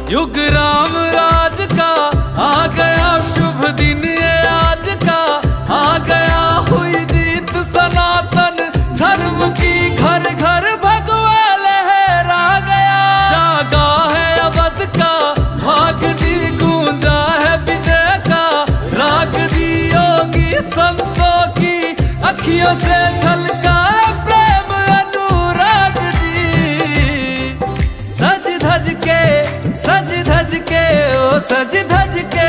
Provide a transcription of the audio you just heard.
युग राम राज का आ गया शुभ दिन ये आज का, आ गया हुई जीत सनातन धर्म की, घर घर भगवा लहरा गया। जागा है अवध का भाग जी, गूंजा है विजय का राग जी, योगी संतों की अखियों से झलका प्रेम अनुराग जी। सज धज के ओ सज धज के